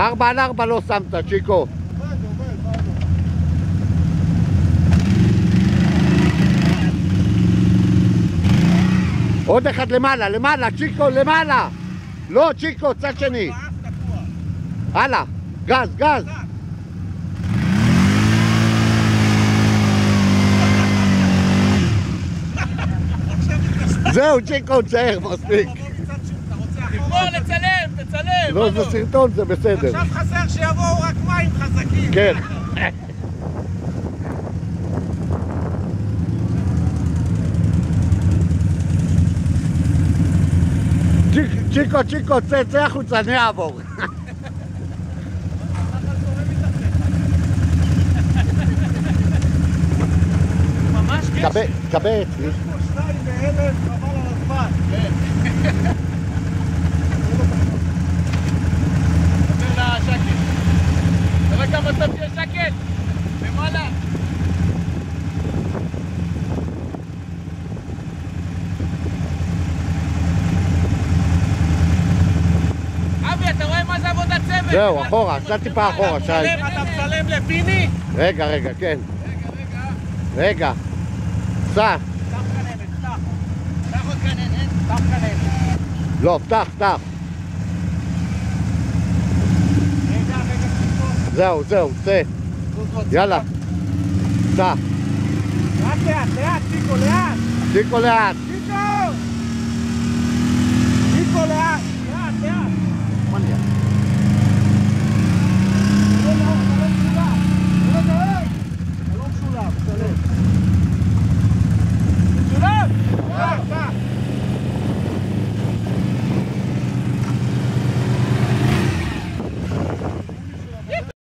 4 על 4 לא שמת, צ'יקו. עוד אחד למעלה, למעלה, צ'יקו, למעלה. לא, צ'יקו, צד שני. הלאה, גז, גז. זהו, צ'יקו, תשאר, מספיק. תגמור לצלם, תצלם. לא, זה סרטון, זה בסדר. עכשיו חסר שיבואו רק מים חזקים. כן. צ'יקו, צ'יקו, צא החוצה, אני אעבור. ממש גשם. קבל. יש פה 2 ב-1000, חבל על הזמן. נותן לה שקט. תראה כמה טוב שיש שקט. למעלה. אבי, אתה רואה מה זה עבודת צוות? זהו, אחורה, קצת טיפה אחורה, שי. אתה מצלם לפיני? רגע, כן. רגע. סע. פתח כננת, פתח. פתח עוד כננת. פתח כננת. לא, פתח. רגע, זהו, צא. יאללה. סע. לאט, צ'יקו, לאט. צ'יקו לאט.